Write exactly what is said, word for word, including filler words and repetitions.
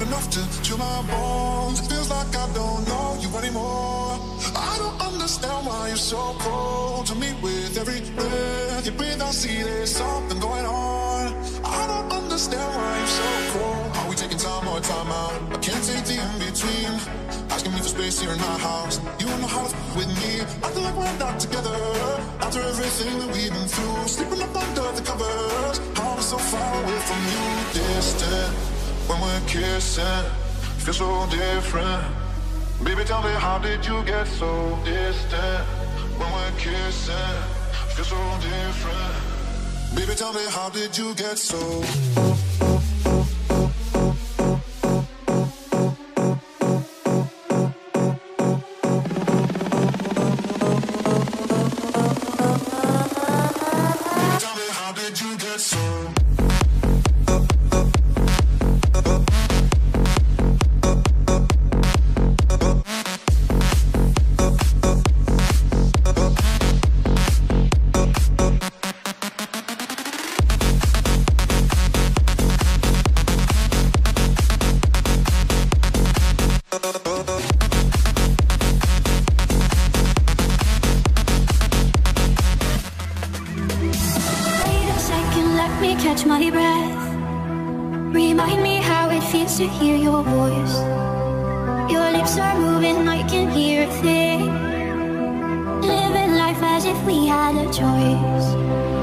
enough to chill my bones. It feels like I don't know you anymore. I don't understand why you're so cold to me. With every breath you breathe, I see there's something going on. I don't understand why you're so cold. Are we taking time or time out? I can't take the in-between. Asking me for space here in my house. You don't know how to f with me. I feel like we're not together. After everything that we've been through, sleeping up under the covers. How I'm so far away from you. Distant when we're kissing, feel so different. Baby, tell me, how did you get so distant? When we're kissing, feel so different. Baby, tell me, how did you get so? Tell me, how did you get so? Catch my breath. Remind me how it feels to hear your voice. Your lips are moving, I can hear a thing. Living life as if we had a choice.